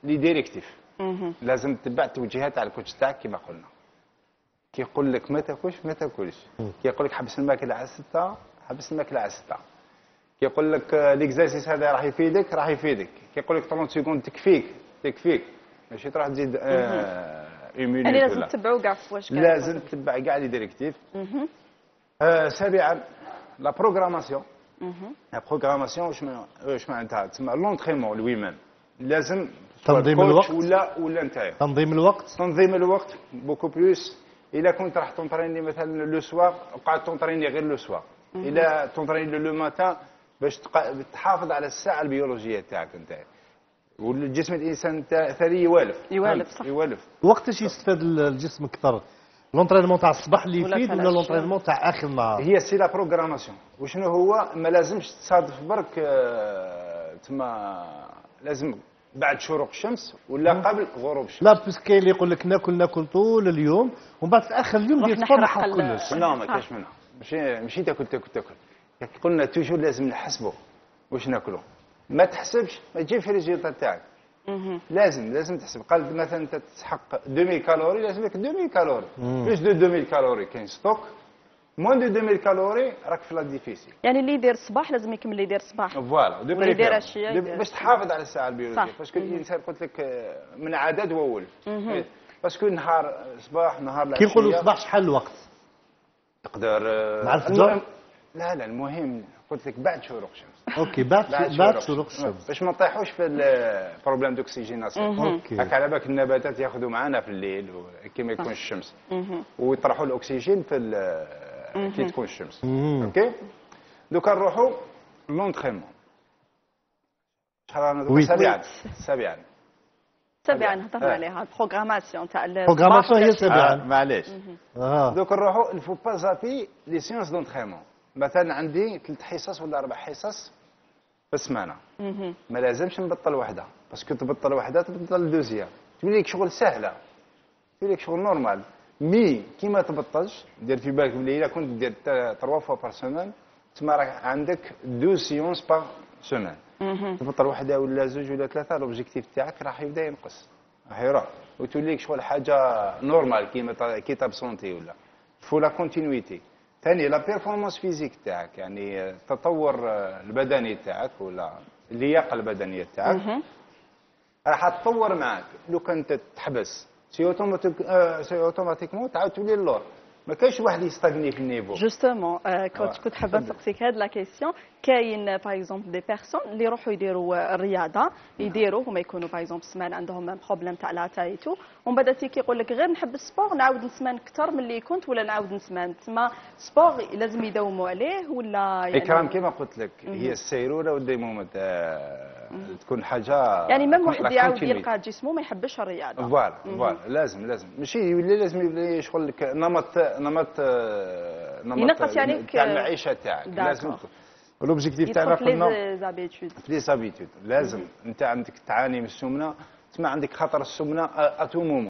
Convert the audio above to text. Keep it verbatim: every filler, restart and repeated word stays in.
لي ديريكتيف. لازم تتبع التوجيهات تاع الكوتش تاعك كما قلنا. كيقول لك ما تاكلش ما تاكلش، كيقول لك حبس الماكله على ستة حبس الماكله على ستة، كيقول لك ليكزارسيس هذا راح يفيدك راح يفيدك، كيقول لك ثلاثين سكوند تكفيك تكفيك، ماشي تروح تزيد آه يعني لازم تتبعوا كاع واش لازم تتبع كاع لي ديريكتيف. آه سابعا لا بروغراماسيون. لا بروغراماسيون واش واش معناتها تسمى لونطريمون لوي ميم. لازم تنظيم الوقت ولا ولا نتايا تنظيم الوقت تنظيم الوقت بوكو بلوس. الا كنت راح تونطريني مثلا لو سوار وقعد تونطريني غير لو سوار، الا تونطريني لو ماتان باش تحافظ على الساعه البيولوجيه تاعك انت، والجسم الانسان ثاني يوالف يوالف صح يوالف. وقتاش يستفاد الجسم اكثر؟ لونطرينمون تاع الصباح اللي يفيد ولا لونطرينمون تاع اخر النهار؟ هي سي لا بروغراماسيون. وشنو هو ما لازمش تصادف برك آه تما لازم بعد شروق الشمس ولا قبل غروب الشمس. لا بس كاين اللي يقول لك ناكل ناكل طول اليوم ومن بعد في اخر اليوم دير سبور نحرق كلش. لا ما كاينش منها، ماشي ماشي تاكل تاكل تاكل. قلنا توجور لازم نحسبوا واش ناكلوا، ما تحسبش ما تجيبش الريزولتا تاعك. لازم لازم تحسب. قال مثلا انت تسحق ألفين كالوري لازم لك ألفين كالوري بلوس دو ألفين كالوري كاين ستوك، موان دو ألفين كالوري راك في لا ديفيسيل. يعني اللي يدير الصباح لازم يكمل اللي يدير الصباح فوالا واللي يدير العشيه باش تحافظ على الساعه البيولوجيه، باسكو الانسان قلت لك من عدد وولف، باسكو نهار صباح نهار العشيه. كي نقولوا الصباح شحال الوقت؟ تقدر مع الفجر؟ لا لا المهم قلت لك بعد شروق الشمس. اوكي بعد بعد شروق الشمس باش ما نطيحوش في البروبليم دوكسيجيناسيون. اوكي هكا على بالك النباتات ياخذوا معنا في الليل كي ما يكونش الشمس ويطرحوا الاكسجين في كي تكون الشمس. اوكي دوكا نروحوا لونطريمون. شحال رانا دوكا؟ سابعا سابعا سابعا هضرنا عليها البروغراماسيون تاع البروغراماسيون هي سابعا. معليش اه دوكا نروحوا الفو با زابي لي سيونس دونطريمون. مثلا عندي ثلاث حصص ولا اربع حصص في السمانه، ما لازمش نبطل وحده، باسكو تبطل وحده تبطل دوزيام تولي لك شغل سهله تولي لك شغل نورمال. مي كي ما تبطلش دير في بالك بلي الا كنت دير ثلاث فوا بار سيمين تما راك عندك دو سيونس بار سيمين. تبطل وحده ولا زوج ولا ثلاثه لوبجيكتيف تاعك راح يبدا ينقص راح يروح وتولي لك شغل حاجه نورمال كيما كي تابسونتي ولا فو لا كونتينيتي. ثاني لا بيرفورمانس فيزيك تاعك يعني التطور البدني تاعك ولا اللياقه البدنيه تاعك راح تطور معك. لو كنت تحبس سي اوتوماتيك سي اوتوماتيكمون تعاود تولي اللور، ما كاينش واحد يستغني في النيفو. جوستومون كنت كنت حابه نسقسيك هاد لا كيسيون. كاين باغ اكزومبل دي بيرسون اللي يروحوا يديروا الرياضه يديروا هما يكونوا باغ اكزومبل سمان عندهم بروبليم تاع لا تايتو ومن بعد تي كيقول لك غير نحب السبور نعاود نسمان اكثر من اللي كنت ولا نعاود نسمان. تما سبور لازم يداوموا عليه ولا يعني اكرام كما قلت لك هي السيروره والديمومه تكون حاجه يعني ميم واحد يعاود يلقى جسمه ما يحبش الرياضه. فوالا فوالا لازم لازم ماشي يولي لازم يولي شغل لك نمط نمط نمط ينقص يعني تاع المعيشه تاعك. لازم الاوبجيكتيف تاعنا قلنا لي زابيتود لي زابيتود لازم انت عندك تعاني من السمنه تسمى عندك خطر السمنه اتو مومون.